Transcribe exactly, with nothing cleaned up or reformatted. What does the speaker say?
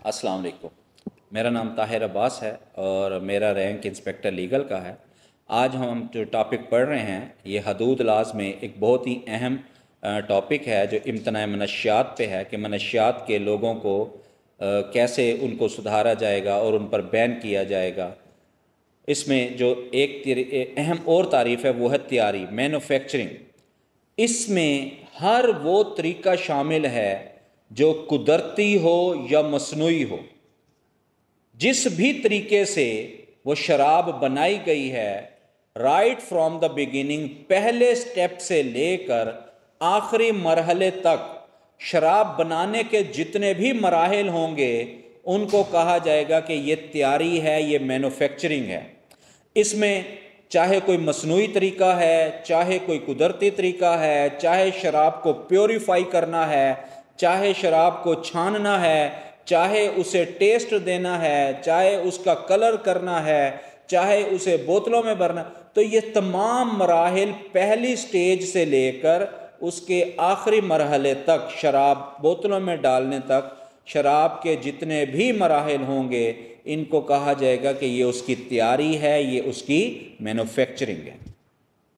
अस्सलाम वालेकुम। मेरा नाम ताहिर अब्बास है और मेरा रैंक इंस्पेक्टर लीगल का है। आज हम जो टॉपिक पढ़ रहे हैं ये हदूद लाज में एक बहुत ही अहम टॉपिक है जो इम्तनाए मनशियात पे है कि मनशियात के लोगों को कैसे उनको सुधारा जाएगा और उन पर बैन किया जाएगा। इसमें जो एक अहम और तारीफ़ है वो है तैयारी, मैन्युफैक्चरिंग। इसमें हर वो तरीका शामिल है जो कुदरती हो या मसनूई हो। जिस भी तरीके से वो शराब बनाई गई है, राइट फ्रॉम द बिगिनिंग, पहले स्टेप से लेकर आखिरी मरहले तक शराब बनाने के जितने भी मराहिल होंगे उनको कहा जाएगा कि ये तैयारी है, ये मैन्युफैक्चरिंग है। इसमें चाहे कोई मसनूई तरीका है, चाहे कोई कुदरती तरीका है, चाहे शराब को प्योरीफाई करना है, चाहे शराब को छानना है, चाहे उसे टेस्ट देना है, चाहे उसका कलर करना है, चाहे उसे बोतलों में भरना, तो ये तमाम मराहिल पहली स्टेज से लेकर उसके आखिरी मरहले तक, शराब बोतलों में डालने तक, शराब के जितने भी मराहिल होंगे इनको कहा जाएगा कि ये उसकी तैयारी है, ये उसकी मैन्युफैक्चरिंग है।